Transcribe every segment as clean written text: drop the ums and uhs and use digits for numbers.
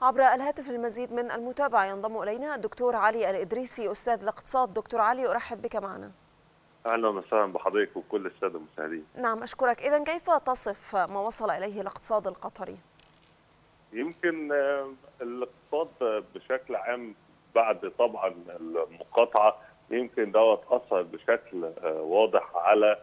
عبر الهاتف المزيد من المتابعة ينضم إلينا الدكتور علي الإدريسي أستاذ الاقتصاد. دكتور علي، أرحب بك معنا. أهلا وسهلا بحضرتك وكل السادة المشاهدين. نعم، أشكرك. إذن كيف تصف ما وصل إليه الاقتصاد القطري؟ يمكن الاقتصاد بشكل عام بعد طبعا المقاطعة يمكن دوت أثر بشكل واضح على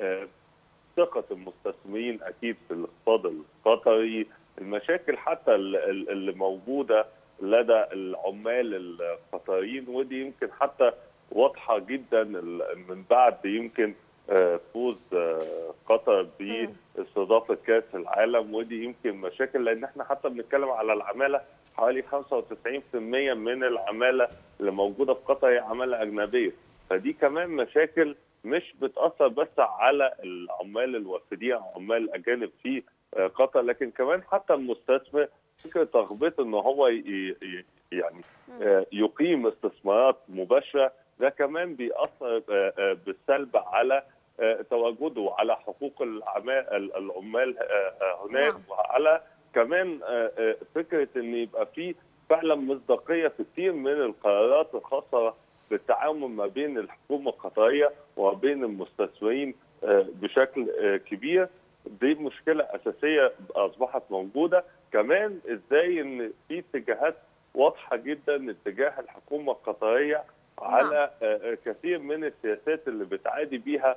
ثقة المستثمرين أكيد في الاقتصاد القطري. المشاكل حتى اللي موجودة لدى العمال القطريين، ودي يمكن حتى واضحة جدا من بعد يمكن فوز قطر باستضافة كأس العالم. ودي يمكن مشاكل لأن احنا حتى بنتكلم على العمالة، حوالي 95% من العمالة اللي موجودة في قطر هي عمالة أجنبية. فدي كمان مشاكل مش بتأثر بس على العمال الوافدين أو عمال الأجانب في قطر، لكن كمان حتى المستثمر فكرة رغبته إن هو يعني يقيم استثمارات مباشرة، ده كمان بيأثر بالسلب على تواجده، على حقوق العمال هناك، وعلى كمان فكرة إن يبقى في فعلا مصداقية في كثير من القرارات الخاصة بالتعامل ما بين الحكومة القطرية وبين المستثمرين بشكل كبير. دي مشكلة أساسية أصبحت موجودة. كمان إزاي إن في اتجاهات واضحة جدا اتجاه الحكومة القطرية على كثير من السياسات اللي بتعادي بيها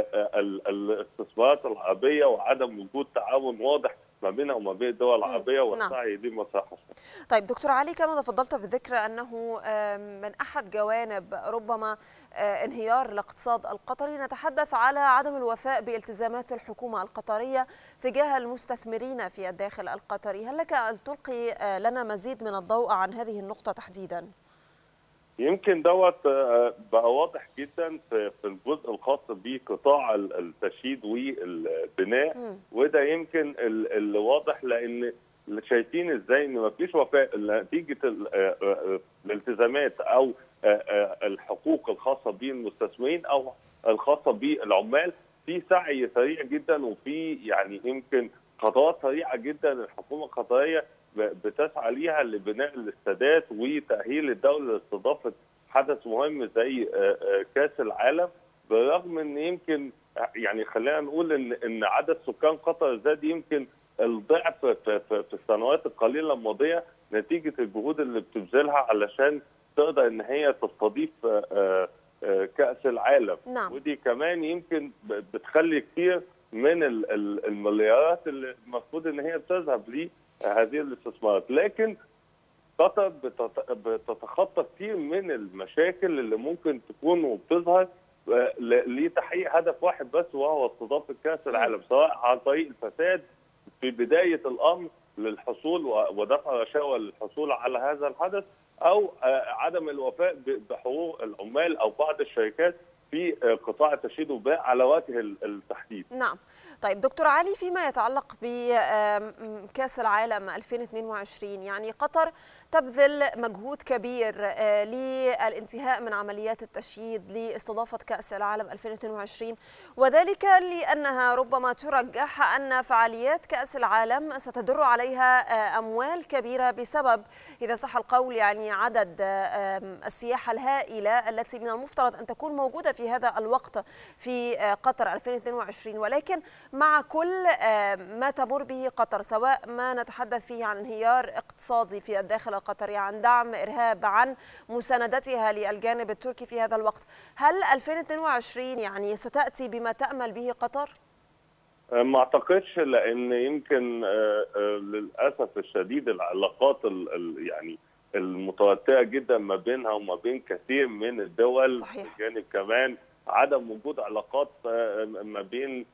الاستثمارات العربية، وعدم وجود تعاون واضح ما بينها وما بين الدول العربية والسعي لمصالحها. طيب دكتور علي، كما تفضلت بالذكر أنه من أحد جوانب ربما انهيار الاقتصاد القطري نتحدث على عدم الوفاء بالتزامات الحكومة القطرية تجاه المستثمرين في الداخل القطري. هل لك أن تلقي لنا مزيد من الضوء عن هذه النقطة تحديدا؟ يمكن دوت بقى واضح جدا في الجزء الخاص بقطاع التشييد والبناء، وده يمكن اللي واضح لان شايفين ازاي ان مفيش وفاء نتيجه الالتزامات او الحقوق الخاصه بالمستثمرين او الخاصه بالعمال. في سعي سريع جدا وفي يعني يمكن خطوات سريعه جدا الحكومه القطريه بتسعى ليها لبناء الاستادات وتأهيل الدولة لاستضافة حدث مهم زي كأس العالم، بالرغم ان يمكن يعني خلينا نقول ان عدد سكان قطر زاد يمكن الضعف في السنوات القليلة الماضية نتيجة الجهود اللي بتبذلها علشان تقدر ان هي تستضيف كأس العالم. نعم. ودي كمان يمكن بتخلي كتير من المليارات اللي المفروض ان هي بتذهب ليه هذه الاستثمارات، لكن قطر بتتخطى كثير من المشاكل اللي ممكن تكون وبتظهر لتحقيق هدف واحد بس، وهو استضافه كاس العالم، سواء عن طريق الفساد في بدايه الامر للحصول ودفع رشاوى للحصول على هذا الحدث، او عدم الوفاء بحقوق العمال او بعض الشركات في قطاع التشييد والبناء على وجه التحديد. نعم. طيب دكتور علي، فيما يتعلق بكأس العالم 2022، يعني قطر تبذل مجهود كبير للانتهاء من عمليات التشييد لاستضافة كأس العالم 2022، وذلك لأنها ربما ترجح أن فعاليات كأس العالم ستدر عليها أموال كبيرة بسبب، إذا صح القول، يعني عدد السياحة الهائلة التي من المفترض أن تكون موجودة في هذا الوقت في قطر 2022. ولكن مع كل ما تمر به قطر، سواء ما نتحدث فيه عن انهيار اقتصادي في الداخل القطري، عن دعم إرهاب، عن مساندتها للجانب التركي في هذا الوقت، هل 2022 يعني ستأتي بما تأمل به قطر؟ ما اعتقدش، لان يمكن للاسف الشديد العلاقات يعني المتوتره جدا ما بينها وما بين كثير من الدول. صحيح. بجانب كمان عدم وجود علاقات ما بين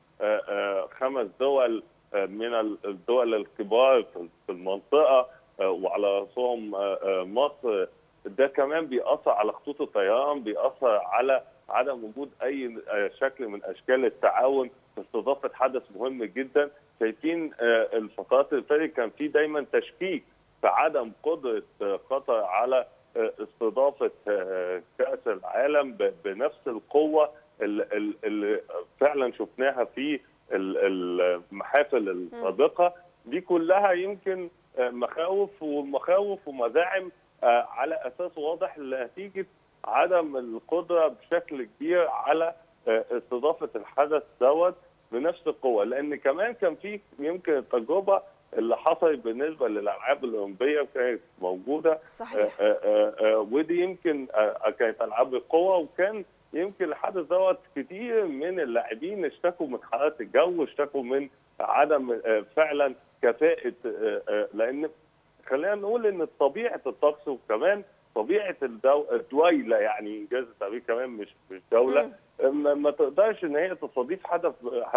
5 دول من الدول الكبار في المنطقه وعلى راسهم مصر، ده كمان بيأثر على خطوط الطيران، بيأثر على عدم وجود اي شكل من اشكال التعاون في استضافه حدث مهم جدا. شايفين الفترات اللي فاتت كان في دايما تشكيك في عدم قدره قطر على استضافه كأس العالم بنفس القوه اللي فعلا شفناها في المحافل السابقه. دي كلها يمكن مخاوف ومزاعم على اساس واضح لنتيجه عدم القدره بشكل كبير على استضافه الحدث دوت بنفس القوه، لان كمان كان في يمكن التجربه اللي حصلت بالنسبه للالعاب الاولمبيه كانت موجوده. صحيح. ودي يمكن كانت العاب القوه، وكان يمكن الحدث دوت كتير من اللاعبين اشتكوا من حالات الجو، اشتكوا من عدم فعلا كفاءه، لان خلينا نقول ان طبيعه الطقس وكمان طبيعه الدويله، يعني انجاز التعبير كمان مش دوله، ما تقدرش ان هي تستضيف حدث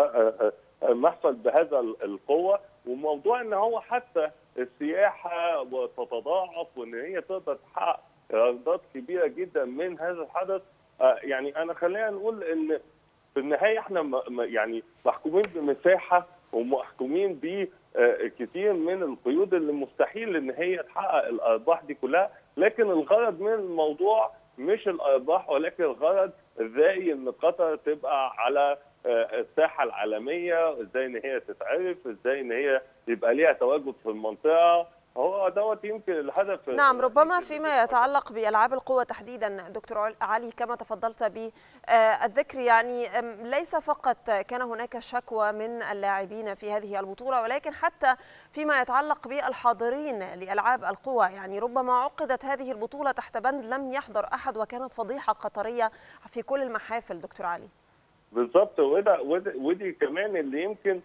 محفل بهذا القوه. وموضوع ان هو حتى السياحه تتضاعف وان هي تقدر تحقق ايرادات كبيره جدا من هذا الحدث. يعني انا خلينا نقول ان في النهايه احنا يعني محكومين بمساحه ومحكومين بكثير من القيود اللي مستحيل ان هي تحقق الارباح دي كلها، لكن الغرض من الموضوع مش الارباح، ولكن الغرض ازاي ان قطر تبقى على الساحه العالميه، ازاي ان هي تتعرف، ازاي ان هي يبقى ليها تواجد في المنطقه. هو دوت يمكن الهدف. نعم، ربما فيما يتعلق بألعاب القوى تحديدا دكتور علي كما تفضلت بالذكر، يعني ليس فقط كان هناك شكوى من اللاعبين في هذه البطولة، ولكن حتى فيما يتعلق بالحاضرين لألعاب القوى، يعني ربما عقدت هذه البطولة تحت بند لم يحضر أحد، وكانت فضيحة قطرية في كل المحافل دكتور علي. بالضبط، ودي كمان اللي يمكن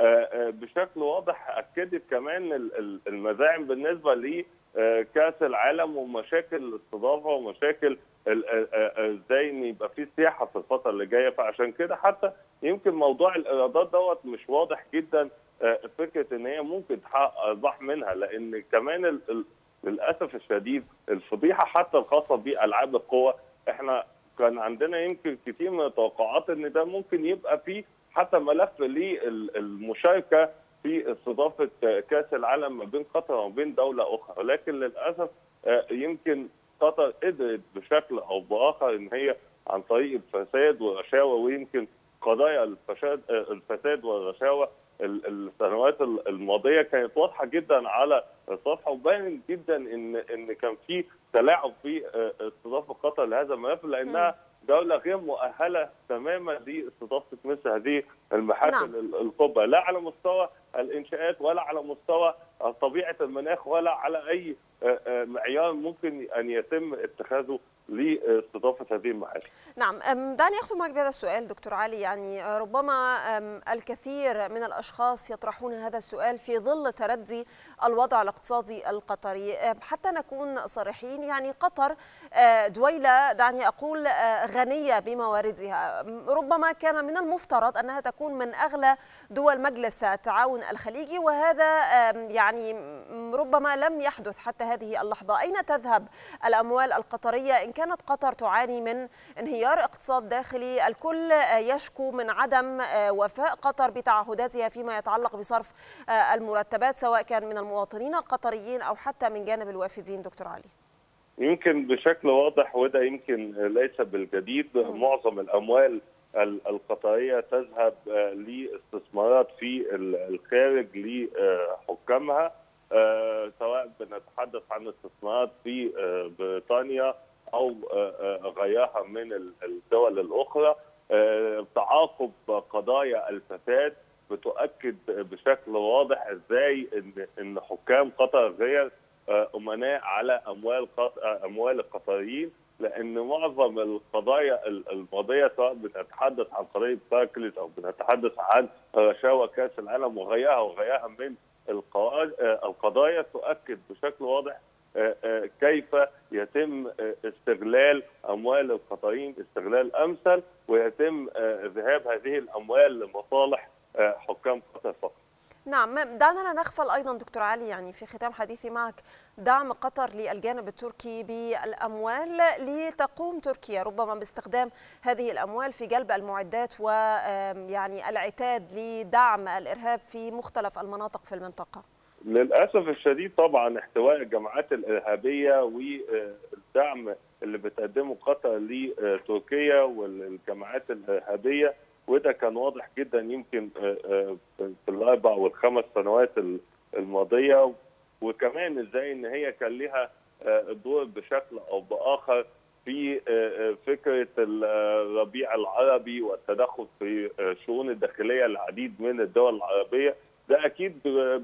بشكل واضح اكدت كمان المزاعم بالنسبه لكاس العالم ومشاكل الاستضافه ومشاكل ازاي ان يبقى في سياحه في الفتره اللي جايه. فعشان كده حتى يمكن موضوع الايرادات دوت مش واضح جدا، فكره ان هي ممكن تحقق ارباح منها، لان كمان للاسف الشديد الفضيحه حتى الخاصه بالعاب القوى، احنا كان عندنا يمكن كتير من التوقعات ان ده ممكن يبقى فيه حتى ملف للمشاركه في استضافه كاس العالم ما بين قطر وما بين دوله اخرى، لكن للاسف يمكن قطر قدرت بشكل او باخر ان هي عن طريق الفساد والرشاوى، ويمكن قضايا الفساد والرشاوى السنوات الماضيه كانت واضحه جدا على الصفحه، وباين جدا ان كان في تلاعب في استضافه قطر لهذا الملف، لانها دوله غير مؤهله تماما لاستضافه مثل هذه المحافل الكبرى، لا على مستوى الانشاءات ولا على مستوى طبيعه المناخ ولا على اي معيار ممكن ان يتم اتخاذه لاستضافه هذه المحافل. نعم، دعني أختم معك بهذا السؤال دكتور علي، يعني ربما الكثير من الأشخاص يطرحون هذا السؤال في ظل تردي الوضع الاقتصادي القطري. حتى نكون صريحين، يعني قطر دويلة دعني أقول غنية بمواردها، ربما كان من المفترض أنها تكون من أغلى دول مجلس التعاون الخليجي، وهذا يعني ربما لم يحدث حتى هذه اللحظة. أين تذهب الأموال القطرية إن كانت قطر تعاني من انهيار اقتصاد داخلي؟ الكل يشكو من عدم وفاء قطر بتعهداتها فيما يتعلق بصرف المرتبات، سواء كان من المواطنين القطريين أو حتى من جانب الوافدين. دكتور علي، يمكن بشكل واضح، وده يمكن ليس بالجديد، معظم الأموال القطرية تذهب لاستثمارات في الخارج لحكامها، سواء بنتحدث عن استثمارات في بريطانيا أو غيرها من الدول الأخرى. تعاقب قضايا الفساد بتؤكد بشكل واضح ازاي ان حكام قطر غير امناء على اموال القطريين، لان معظم القضايا الماضيه سواء بنتحدث عن قضيه باركليز او بنتحدث عن رشاوى كاس العالم وغيرها من القضايا تؤكد بشكل واضح كيف يتم استغلال اموال القطريين استغلال امثل، ويتم ذهاب هذه الاموال لمصالح حكام قطر فقط. نعم، دعنا لا نغفل أيضا دكتور علي، يعني في ختام حديثي معك، دعم قطر للجانب التركي بالأموال لتقوم تركيا ربما باستخدام هذه الأموال في جلب المعدات ويعني العتاد لدعم الإرهاب في مختلف المناطق في المنطقة. للأسف الشديد طبعا احتواء الجماعات الإرهابية والدعم اللي بتقدمه قطر لتركيا والجماعات الإرهابية، وده كان واضح جدا يمكن في الأربع والخمس سنوات الماضية، وكمان ازاي ان هي كان لها دور بشكل او باخر في فكره الربيع العربي والتدخل في الشؤون الداخليه للعديد من الدول العربيه. ده اكيد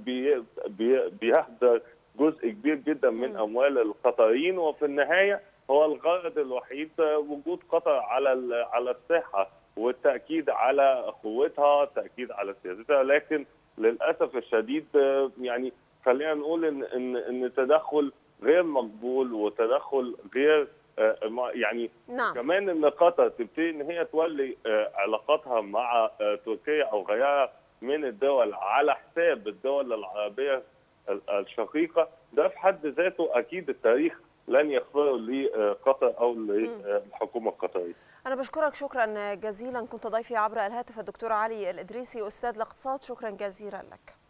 بيهدر جزء كبير جدا من اموال القطريين، وفي النهايه هو الغرض الوحيد وجود قطر على الساحه والتاكيد على قوتها، التاكيد على سيادتها. لكن للاسف الشديد يعني خلينا نقول ان تدخل غير مقبول وتدخل غير يعني نعم. كمان ان قطر تبتدي ان هي تولي علاقاتها مع تركيا او غيرها من الدول على حساب الدول العربيه الشقيقه، ده في حد ذاته اكيد التاريخ لن يغفره لقطر او للحكومه القطريه. أنا بشكرك شكرا جزيلا، كنت ضيفي عبر الهاتف الدكتور علي الإدريسي أستاذ الاقتصاد، شكرا جزيلا لك.